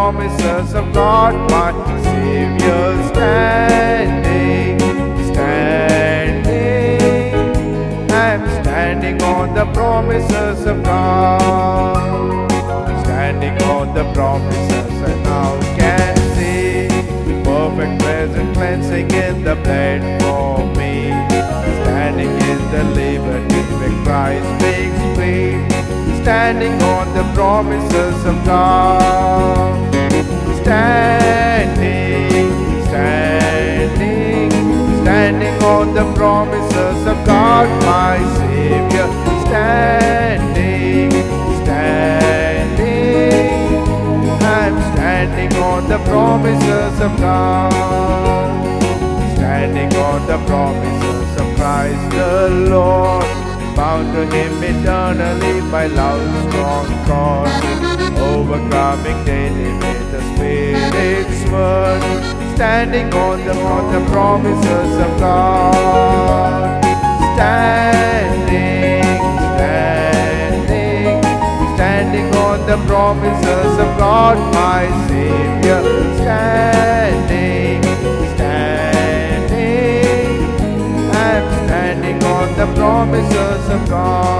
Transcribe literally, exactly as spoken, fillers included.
promises of God, my Savior. Standing, standing, I'm standing on the promises of God. Standing on the promises, and now can see perfect present cleansing in the blood for me. Standing in the liberty where Christ makes free. Standing on the promises of God. Standing, standing, standing on the promises of God, my Savior. Standing, standing, I'm standing on the promises of God. Standing on the promises of Christ the Lord. Bound to Him eternally by love's strong cord. Overcoming daily with the Spirit's word. Standing on the, on the promises of God. Standing, standing, standing on the promises of God, my Savior. Standing, standing, I'm standing on the promises of God.